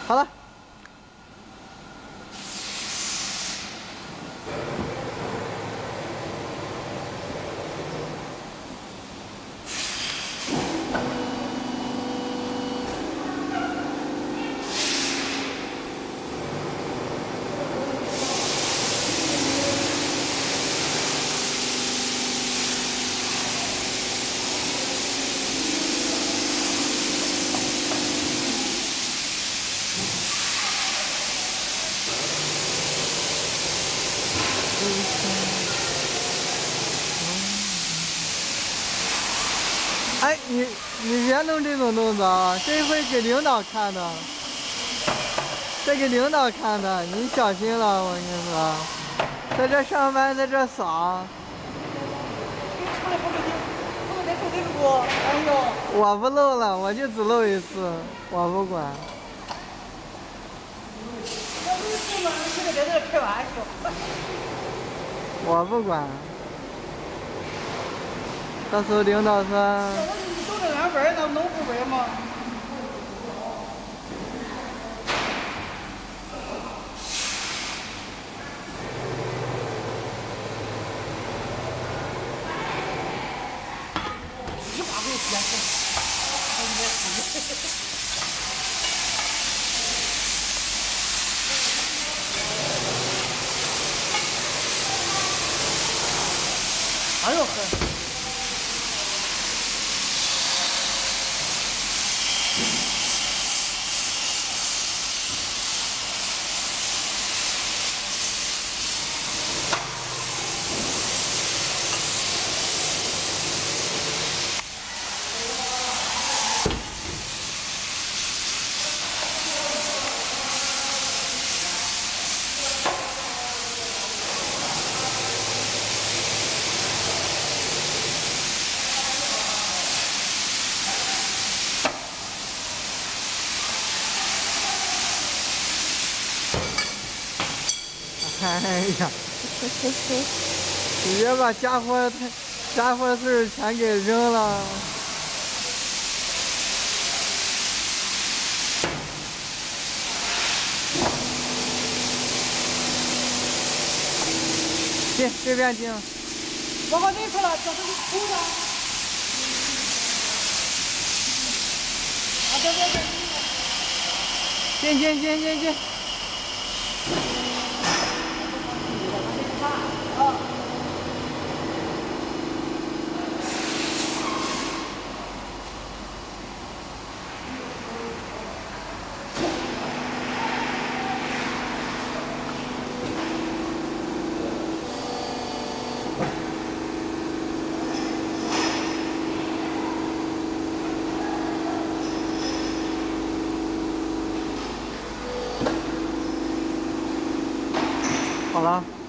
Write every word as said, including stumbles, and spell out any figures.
好了。哎，你你别弄这种动作啊！这回给领导看的，这给领导看的，你小心了，我跟你说，在这上班，在这扫。 出来不给你，不能再出这个锅。哎呦！ 我不漏了，我就只漏一次，我不管。 我不是出门，现在在这开玩笑。 我不管。到时候领导说。 你都这安分，那能不稳吗？一把给憋死，我也死。哎呦呵！ 哎呀，直接把家伙家伙事儿全给扔了。进这边进。 我把那出来，这是空的。啊，这边这边。 进进进进进。 啊。 好了。